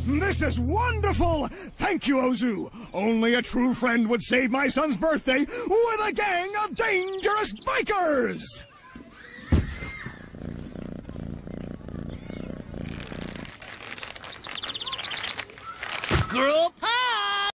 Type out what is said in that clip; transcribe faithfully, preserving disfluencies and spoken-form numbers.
This is wonderful! Thank you, Ozu. Only a true friend would save my son's birthday with a gang of dangerous bikers! Group,